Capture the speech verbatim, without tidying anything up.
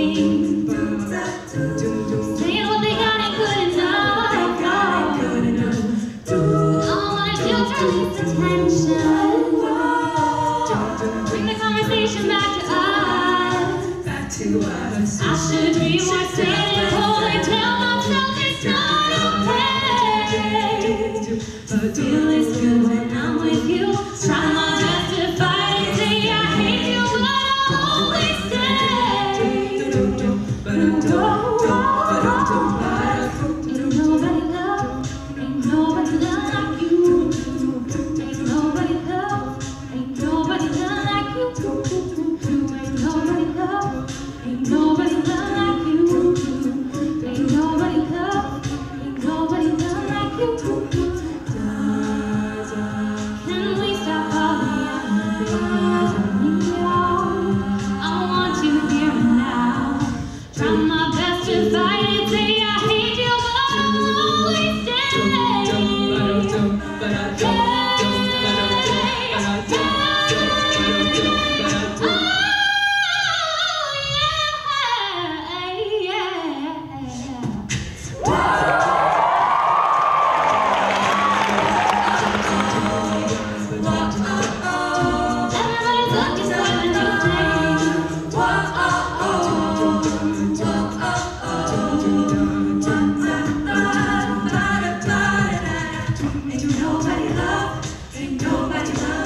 saying what they got ain't good enough. All my children needs attention. Bring the conversation back to us. I should be more stable and tell myself it's not okay. But feel it's good when I'm with you. Try my best to fight and say I hate you, but I'll always stay. Ain't nobody love, ain't nobody love like you. Ain't nobody love, ain't nobody love like you. Ain't nobody love, ain't nobody love like you. Ain't nobody love, ain't nobody love like you. Can we stop all the yelling? I want you here and now. Try my best to fight and say I hate you, but I'll always stay. Ain't nobody love, ain't nobody love.